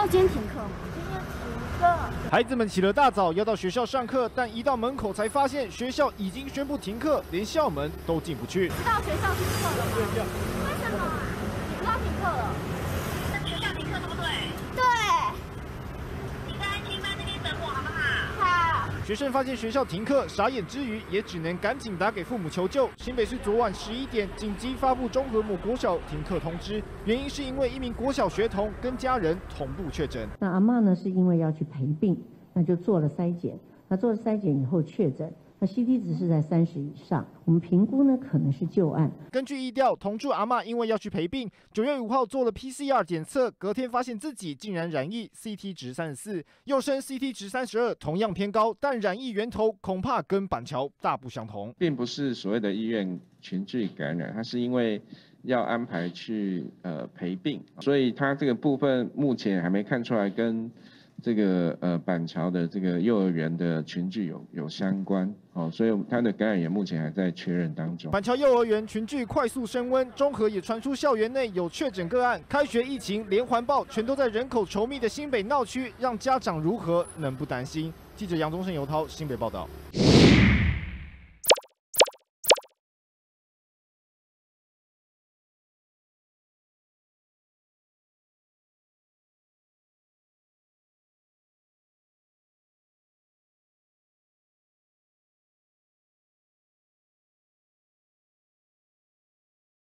今天停课吗？今天停课。 孩子们起了大早要到学校上课，但一到门口才发现学校已经宣布停课，连校门都进不去。 知道学校停课了吗？为什么啊？你知道停课了？学校停课对不对？对。你在清班那边等我好不好？好。 学生发现学校停课，傻眼之余，也只能赶紧打给父母求救。新北市昨晚11点紧急发布中和某国小停课通知，原因是因为一名国小学童跟家人同步确诊。 那阿嬷呢，是因为要去陪病，那就做了筛检。那做了筛检以后确诊，那 CT 值是在30以上，我们评估呢可能是旧案。 根据疫调，同住阿嬷因为要去陪病，9月5号做了 PCR 检测，隔天发现自己竟然染疫 ，CT 值34，幼生 CT 值32，同样偏高，但染疫源头恐怕跟板桥大不相同， 并不是所谓的医院群聚感染，它是因为要安排去陪病，所以它这个部分目前还没看出来跟这个板桥的这个幼儿园的群聚有相关哦，所以它的感染源目前还在确认当中。 板桥幼儿园群聚快速升温，中和也传出校园内有确诊个案，开学疫情连环爆，全都在人口稠密的新北闹区，让家长如何能不担心？记者杨宗胜、尤涛新北报道。